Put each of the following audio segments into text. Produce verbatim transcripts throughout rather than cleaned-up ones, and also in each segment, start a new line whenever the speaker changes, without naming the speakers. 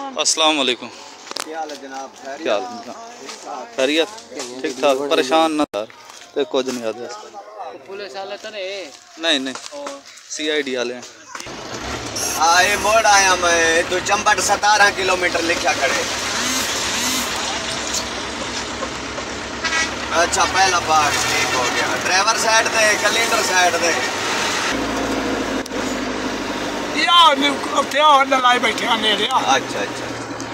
अस्सलाम वालेकुम।
क्या हाल है जनाब?
क्या हाल खैरियत? ठीक ठाक। परेशान ना यार ते कुछ नहीं आते
पुलिस वाले तो नहीं
नहीं नहीं सी आई डी वाले हैं।
हाँ ये मोड़ आया मैं तो चंबट सतारह किलोमीटर लिखा खड़े। अच्छा पहला बाग ठीक हो गया। ड्राइवर साइड दे कैलेंडर साइड दे
या क्या अंदर लाई बैठे आने रे।
अच्छा अच्छा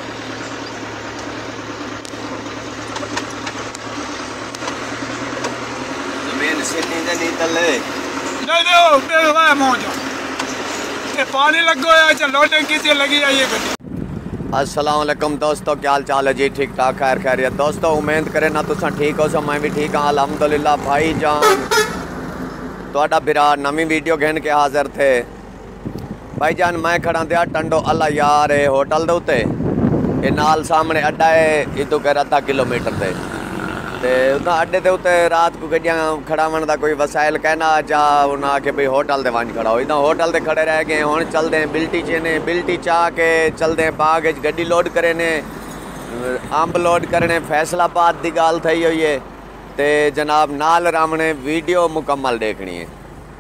जमीन सीधी दे नहीं तले
नहीं नहीं मेरा मौजा ये पानी लगो है। चलो टंकी से लगी है ये गड्डी।
अस्सलाम वालेकुम दोस्तों, क्या हाल चाल है जी? ठीक ठाक खैर खैरियत दोस्तों, उम्मीद करें ना तुसा ठीक हो। सो मैं भी ठीक हाँ अलहमदुलिल्लाह। भाई जान थोड़ा बिरा नवी वीडियो घेन के हाजिर थे। भाई जान मैं खड़ा दिया टंडो अल्लाह यार होटल दे उत्ते ये नाल सामने अड्डा है इतों कर अद्धा किलोमीटर ते ते उदा अड्डे दे उत्ते रात को गड्डियां खड़ावन दा कोई वसाइल कहना चाह उन्हें आके भाई होटल दे वन खड़ा हो। इदा होटल दे खड़े रह गए हुण चलदे बिल्टी चेने बिल्टी चाह के चलदे बाग च गड्डी लोड करे ने अंब लोड करने फैसलाबाद दी गाल थई हुई है ते जनाब नाल रामने वीडियो मुकम्मल देखनी है।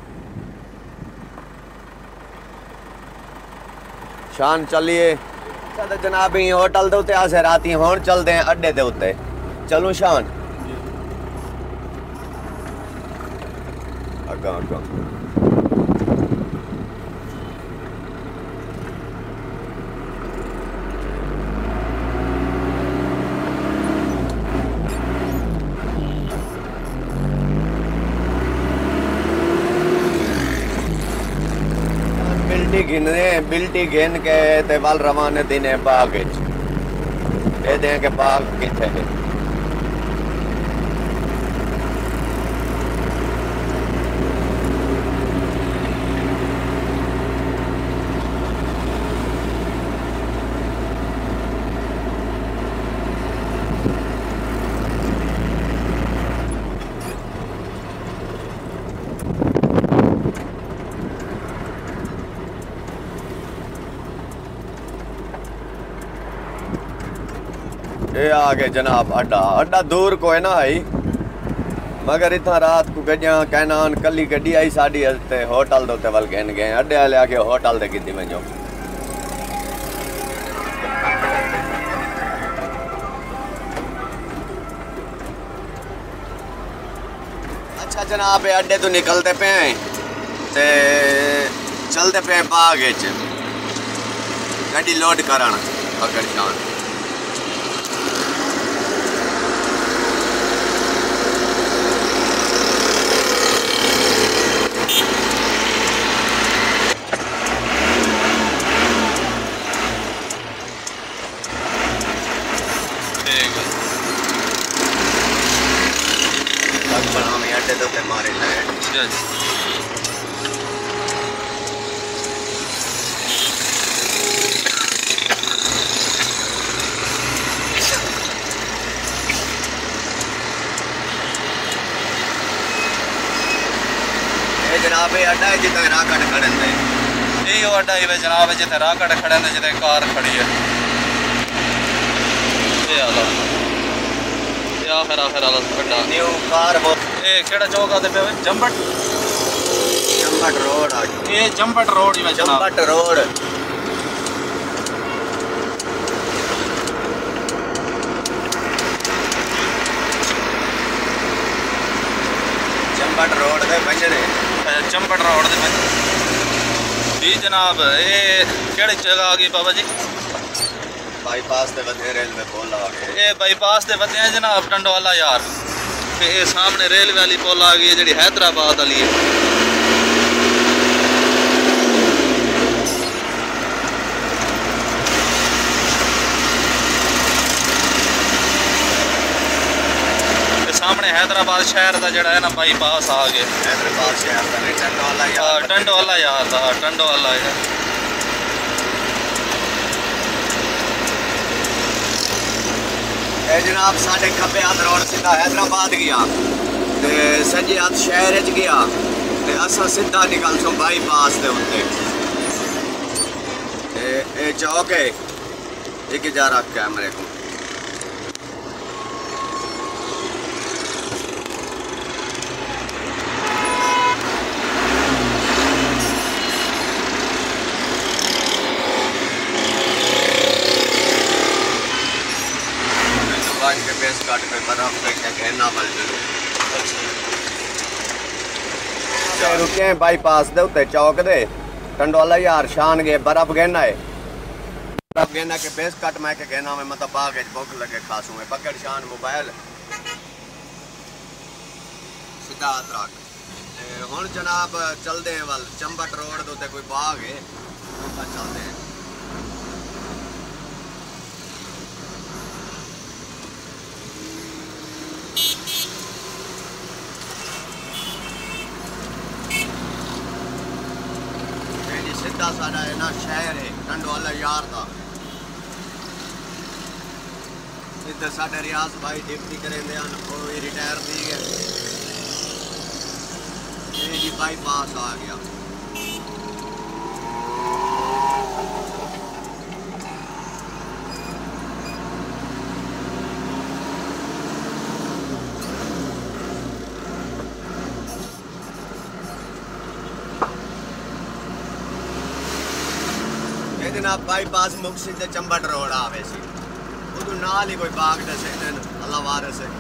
शान चलिए तो जनाब ही होटल दे उत्ते आसे राती हुण चलदे हैं अड्डे दे उत्ते। चलूं शान अगा अगा बिल्टी गिनने बिल्टी गिन के ते वाल रवाने दिने बाग च ए दे के बाग किथे है। ये आगे जनाब अड्डा अड्डा दूर को है ना है मगर इतना रात को गड्डियां कहनान कली गड्डी आई साड़ी ते होटल दे वल गए गए अड्डे वाले आके होटल दे गिद्दी में जो। अच्छा जनाब अड्डे तो निकलते पे ते चलते पे बाग च गड्डी लोड करन पकड़ जान। अड्डे तो मारे लाए जनाब अड्डा है जितने राह कट खड़े थे
यही अड्डा ही जनाब जितने राह कट खड़े ने जितने कार खड़ी है ये आला ये आखिर आखिर आला अड्डा
न्यू कार वो
ये केड़ा चौक आते पे जंबट
जंबट रोड आ
ये जंबट रोड ही में
जंबट रोड जंबट रोड दे बजने
जंबट रोड दे जी जनाब। ये केड़ी जगह आ गई बाबा जी?
बाईपास दे वधे रेलवे पुल आ गए।
ये बाईपास दे वधे जनाब टंडो वाला यार ये सामने रेलवे वाली पुल आ गई है जी हैदराबाद वाली है। सामने हैदराबाद शहर का जड़ा है ना बाईपास आ गया।
हैदराबाद शहर का नहीं टंडो वाला यार
टंडो वाला यार था टंडो वाला यार।
जनाब साढ़े खब्बे हाथ रोड सीधा हैदराबाद गया ते सज्जे हाथ शहर च गया ते असा सीधा निकल सो बाईपास दे उत्ते। ए चौक है एक जा रहा कैमरे को। के बेस काट पे बर्फ पे क्या कहना बल जरूर रुके हैं बाईपास दे उत्ते चौक दे टंडोला यार शान गए बर्फ गहना है बर्फ गहना के बेस काट मैं के कहना में मतलब बाग भूख लगे खासू में पकड़ शान मोबाइल सीधा हाथ रख हुण जनाब चलते हैं वल चंबट रोड दे उत्ते कोई बाग है चलते हैं। सीधा साडा है ना शहर है टंडोला यार का इधर साडे रियाज भाई ड्यूटी करेंदे हन कोई रिटायर थी गए ये जी बाईपास आ गया। जनाब बाईपास मुक्सी से चंबट रोड आवे सी उदू नाल ही कोई बाग दसे अल्लाह वारिस है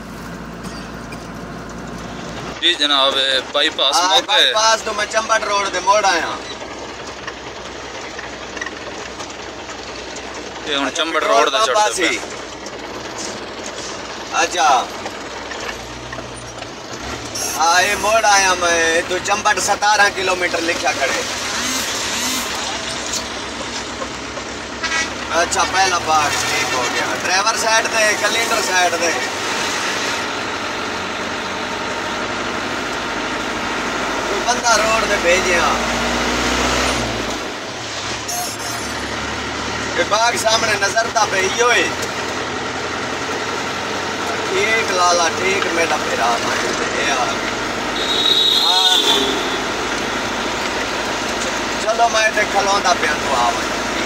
जी जनाब बाईपास मौके
बाईपास तो मैं चंबट रोड ते मोड़ आया
ये हुन चंबट रोड ते चढ़दे
अच्छा हां ये मोड़ आया मैं तो चंबट सतारह किलोमीटर लिखा खड़े। अच्छा पहला बाग ठीक हो गया ड्राइवर साइड दे कैलेंडर साइड दे कोई बंदा रोड दे भेजिया ये बाग सामने नजर ता पे ही होए ठीक लाला ठीक मेरा फिरा यार चलो मैं ते खलोंदा पिया तो आवा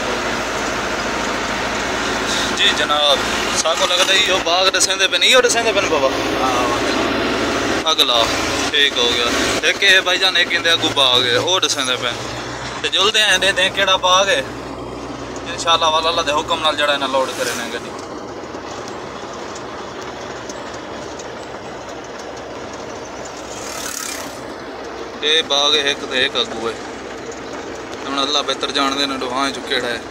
जी जनाब साको लगता है यो बाग दसेंदे पे नहीं हो दसेंदे पे बाबा अगला ठीक हो गया एक है भाईजान एक इंदे अगू बाग है ओ दसेंदे पे ते जुलदे हैं दे दे केड़ा बाग है इंशाल्लाह वाला अल्लाह दे हुक्म नाल जड़ा ना लोड करे ने गड्डी ये बाग है एक ते एक अगू है हुन अल्लाह बेहतर जानदे ने दुआएं चु केड़ा है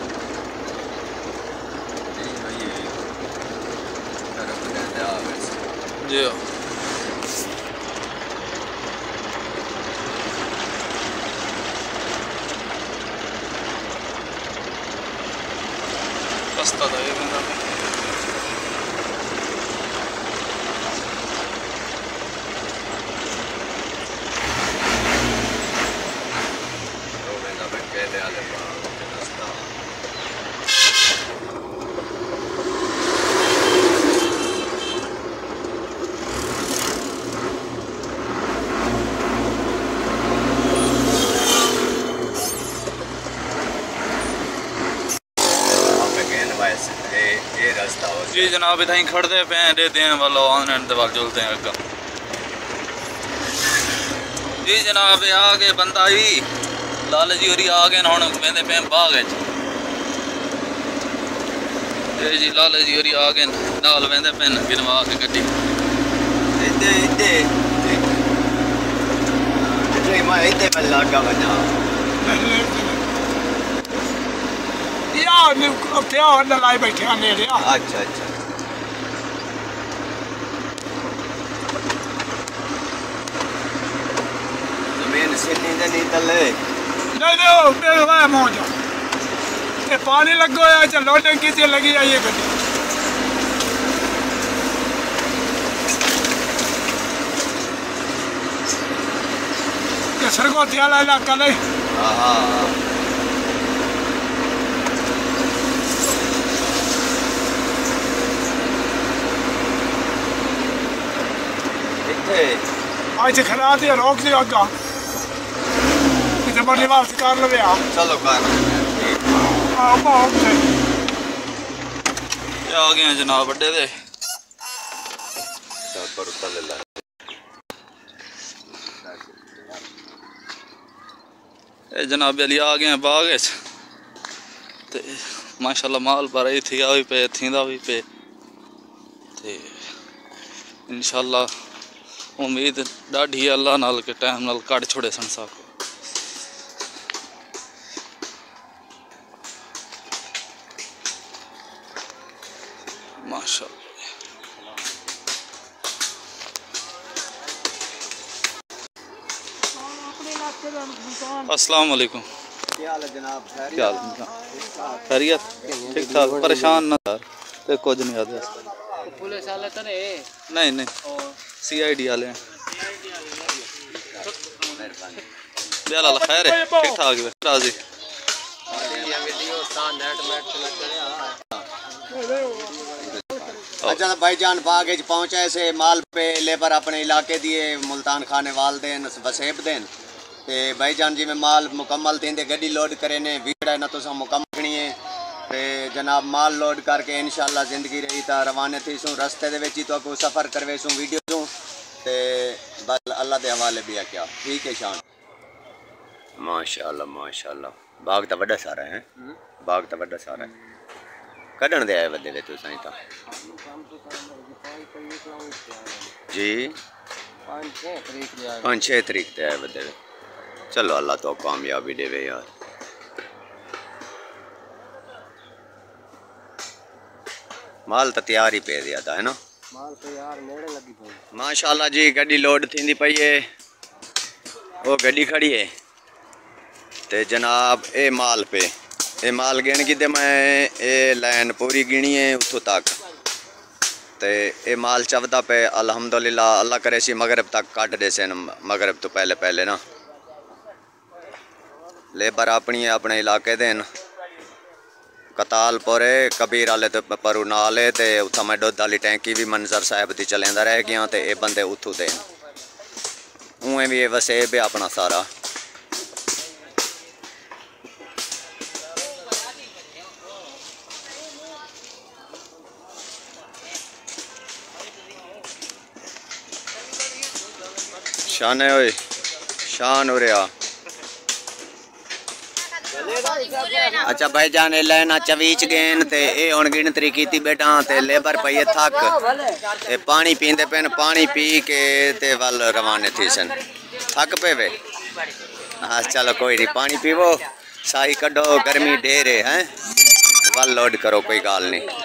जी रास्ता था ये बंदा जी जनाब इतना ही खड़ते पे दे दें वालो ऑनलाइन दवाल जुलते हैं अगर जी जनाब आ गए बंदा ही लाल जी होरी आ गए हूँ वेंदे पे बाग जी लाल जी होरी आ गए नाल वेंदे पे गिनवा के गड्डी
इधे इधे इधे मैं इधे पे लगा बजा
यार क्या अंदर लाई बैठे आने रे
अच्छा अच्छा जमीन से नींदे नहीं तले
नहीं नहीं मेरे भाई मौजा ये पानी लग गया चलो टंकी से लगी है ये गड्डी ये सरगोती वाला इलाका नहीं
हां हां
आज खड़ा थे रोक दिया आगा इधर बड़ी वापस कर लो यार
चलो कर
हां बहुत
आ गए हैं जनाब बड़े दे जनाब अली आ गए हैं बाग ते माशाल्लाह माल पर ही थी भी पे थींदा भी पे ते इंशाल्लाह उम्मीद डाढ़ी अल्लाह नाल के टाइम नाल कट छोड़े सन साको माशाल्लाह। अस्सलाम वालेकुम।
क्या हाल है जनाब?
क्या हाल खैरियत ठीक ठाक परेशान ना सर ते कुछ नहीं आते
पुलिस वाले तो नहीं
नहीं नहीं सी आई डी वाले हैं बेला खैर है ठीक ठाक है राजी
अच्छा भाईजान बाग पहुंचे से माल पे लेबर अपने इलाके दिए मुल्तान खाने वाल देन वसेब देन ते भाईजान जी में माल मुकम्मल थी गड्डी लोड करे ने वीडियो ना तुसा मुकम्मल है ते जनाब माल लोड करके इंशाल्लाह जिंदगी रही ता रवाने थी सूँ रस्ते दे विच तो को सफ़र करवे सूँ वीडियो सूँ ते बस अल्लाह दे हवाले भी है क्या ठीक है शान माशाल्लाह माशाल्लाह बाग तो बड़ा सारा है बाग तो बड़ा सारा है कढ़न दे आए बदे वे तुसा ही ता जी पाँच छः तरीक ते आए बदे चलो अल्लाह तो कामयाबी देवे यार माल तो तैयार ही पे दिया था है ना माल तैयार नेड़े लगी पई माशाल्लाह जी गड्डी लोड थी पई है वो गड्डी खड़ी है ते जनाब ए माल पे ए माल गिन की ते मैं ए लाइन पूरी गिनी है उतों तक ते ए माल चवदा पे अल्हम्दुलिल्लाह अल्लाह करे सी मगरब तक काट दे से मगरब तो पहले पहले ना लेबर अपनी अपने इलाके देन कतालपुर कबीर वाले तो परू नाल है ते उत्थां मैं दुध वाली टैंकी भी मंजर साहब दी चलेंदा रह गया ते ये बंदे उत्थों दे उवें भी वसेब है अपना सारा शान है ओए शान हो रहा अच्छा भाई जान लेना चवीच गेन ते ए हुन गिनतरी कीती बेटा ते लेबर पई थक ते पानी पींदे पेन पानी पी के ते वल रवाने थी सन थक पे वे हाँ चलो कोई नहीं पानी पीवो साई कड्डो गर्मी ढेर है हैं वल लोड करो कोई गाल नहीं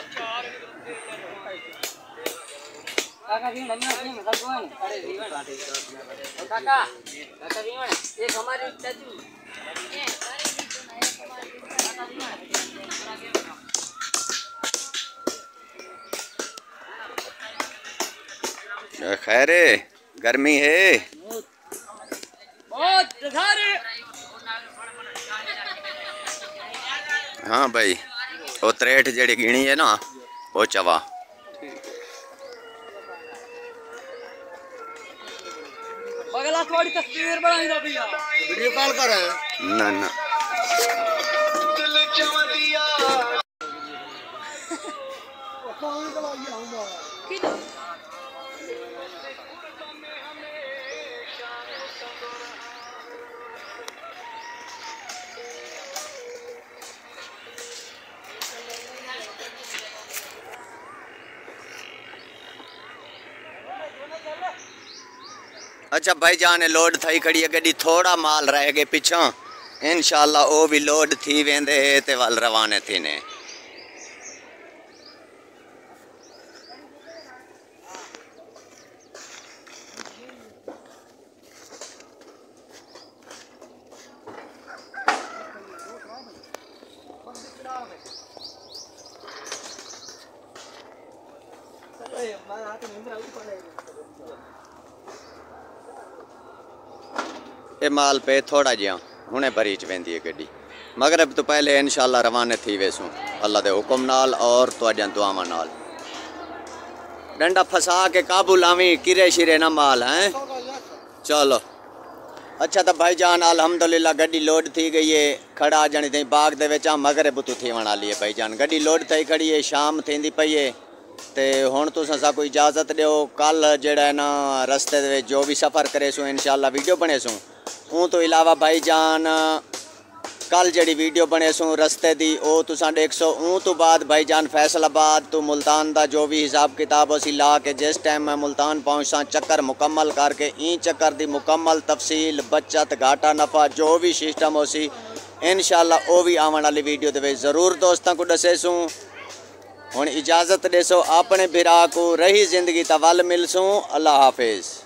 खैर गर्मी है हाँ भाई वो त्रेठ जड़ी गिणी है ना वो चवा थोड़ी तस्वीर बनाई दो भैया वीडियो कॉल कर ना ना अच्छा भाई जान लोड थी खड़ी है गड्डी थोड़ा माल रह गए पिछा इंशाल्लाह वो भी लोड थी वेंदे ते वल रवाने थी ने ये माल पे थोड़ा जिहा हुने भरी च वेंदी है गड्डी मगरब तो पहले इंशाल्लाह रवाने थी वेसूँ अल्लाह दे हुक्म नाल और तुहाडियां दुआवां नाल डंडा फसा के काबू लावी किरे शिरे ना माल हैं चलो अच्छा तो भाईजान अल्हम्दुलिल्लाह गड्डी लोड थी गई है खड़ा जणी थी बाग दे विच मगरे बुतू थी वणा लिए भाईजान गड्डी लोड थी खड़ी है शाम थींदी पई है ते हुण तुसां साकू इजाज़त दियो कल जेड़ा है ना रस्ते दे विच जो भी सफ़र करेसूं इंशाअल्लाह वीडियो बनेसूं ऊँ तो इलावा भाईजान कल जड़ी वीडियो बनेसूं रस्ते दी ओ तुसां देखसो ऊँ तो बाद भाईजान फैसलाबाद तो मुल्तान दा जो भी हिसाब किताब असी ला के जिस टाइम मैं मुल्तान पहुँचा चक्कर मुकम्मल करके ई चक्कर दी मुकम्मल तफसील बचत घाटा नफ़ा जो भी सिस्टम होसी इंशाअल्लाह ओ भी आवन वाली वीडियो दे विच ज़रूर दोस्तां को दसेसूं। हुण इजाज़त देसो अपने बिरा को रही ज़िंदगी ता वल मिलसूं। अल्लाह हाफिज़।